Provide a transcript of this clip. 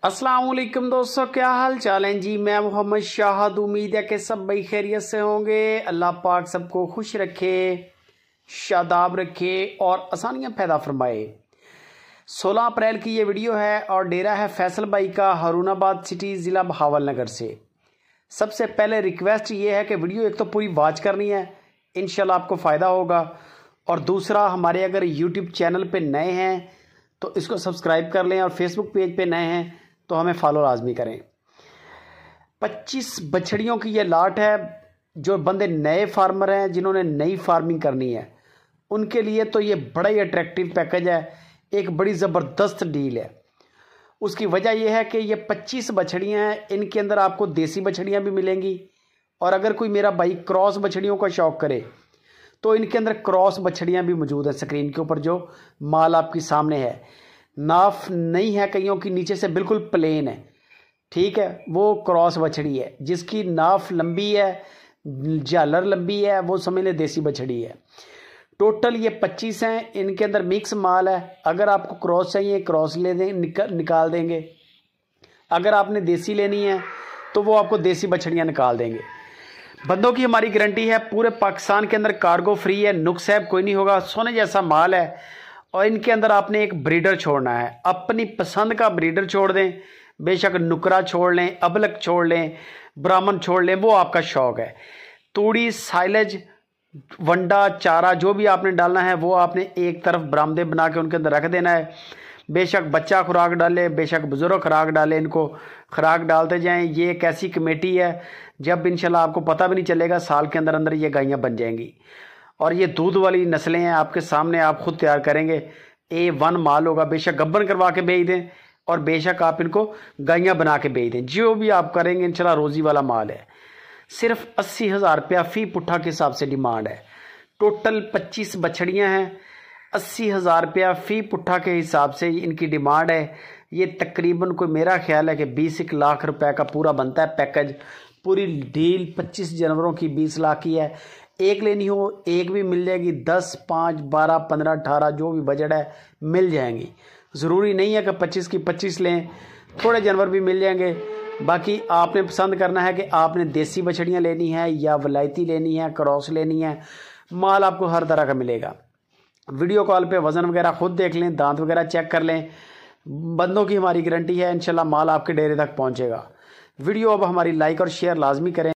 अस्सलाम वालेकुम दोस्तों, क्या हाल चाल है जी। मैं मोहम्मद शाहद, उम्मीद है कि सब भाई खैरियत से होंगे। अल्लाह पाक सबको खुश रखे, शादाब रखे और आसानियाँ पैदा फरमाए। 16 अप्रैल की ये वीडियो है और डेरा है फैसल भाई का, हारूनाबाद सिटी, ज़िला बहावल नगर से। सबसे पहले रिक्वेस्ट ये है कि वीडियो एक तो पूरी वॉच करनी है, इंशाल्लाह आपको फ़ायदा होगा। और दूसरा, हमारे अगर यूट्यूब चैनल पे नए हैं तो इसको सब्सक्राइब कर लें, और फेसबुक पेज पे नए हैं तो हमें फॉलो लाजमी करें। 25 बछड़ियों की ये लाट है। जो बंदे नए फार्मर हैं, जिन्होंने नई फार्मिंग करनी है, उनके लिए तो ये बड़ा ही अट्रैक्टिव पैकेज है, एक बड़ी ज़बरदस्त डील है। उसकी वजह यह है कि ये 25 बछड़ियाँ हैं, इनके अंदर आपको देसी बछड़ियाँ भी मिलेंगी, और अगर कोई मेरा भाई क्रॉस बछड़ियों का शौक़ करे तो इनके अंदर क्रॉस बछड़ियाँ भी मौजूद हैं। स्क्रीन के ऊपर जो माल आपके सामने है, नाफ नहीं है कईयों की, नीचे से बिल्कुल प्लेन है, ठीक है। वो क्रॉस बछड़ी है। जिसकी नाफ लंबी है, झालर लंबी है, वो समझ ले देसी बछड़ी है। टोटल ये 25 हैं। इनके अंदर मिक्स माल है। अगर आपको क्रॉस चाहिए, क्रॉस ले दें, निकाल देंगे। अगर आपने देसी लेनी है तो वो आपको देसी बछड़ियाँ निकाल देंगे। बंदों की हमारी गारंटी है, पूरे पाकिस्तान के अंदर कार्गो फ्री है, नुक्स है कोई नहीं होगा, सोने जैसा माल है। और इनके अंदर आपने एक ब्रीडर छोड़ना है, अपनी पसंद का ब्रीडर छोड़ दें, बेशक नुकरा छोड़ लें, अबलक छोड़ लें, ब्राह्मण छोड़ लें, वो आपका शौक़ है। तूड़ी, साइलेज, वंडा, चारा जो भी आपने डालना है वो आपने एक तरफ बरामदे बना के उनके अंदर रख देना है। बेशक बच्चा खुराक डाले, बेशक बुजुर्ग खुराक डाले, इनको खुराक डालते जाएं। ये एक ऐसी कमेटी है, जब इंशाल्लाह आपको पता भी नहीं चलेगा, साल के अंदर अंदर ये गायें बन जाएंगी। और ये दूध वाली नस्लें हैं, आपके सामने आप खुद तैयार करेंगे। A1 माल होगा। बेशक गब्बन करवा के बेच दें, और बेशक आप इनको गायें बना के बेच दें, जो भी आप करेंगे इंशाल्लाह रोज़ी वाला माल है। सिर्फ 80,000 रुपया फ़ी पुट्ठा के हिसाब से डिमांड है। टोटल 25 बछड़ियाँ हैं, 80,000 रुपया फ़ी पुट्ठा के हिसाब से इनकी डिमांड है। ये तकरीबन कोई मेरा ख्याल है कि 20 लाख रुपए का पूरा बनता है पैकेज। पूरी डील 25 जानवरों की 20 लाख की है। एक लेनी हो एक भी मिल जाएगी, 10, 5, 12, 15, 18 जो भी बजट है मिल जाएंगी। ज़रूरी नहीं है कि 25 की 25 लें, थोड़े जानवर भी मिल जाएंगे। बाकी आपने पसंद करना है कि आपने देसी बछड़ियाँ लेनी है या वलायती लेनी है, क्रॉस लेनी है। माल आपको हर तरह का मिलेगा। वीडियो कॉल पे वज़न वगैरह खुद देख लें, दांत वगैरह चेक कर लें। बंदों की हमारी गारंटी है, इंशाल्लाह माल आपके डेरे तक पहुँचेगा। वीडियो अब हमारी लाइक और शेयर लाजमी करें।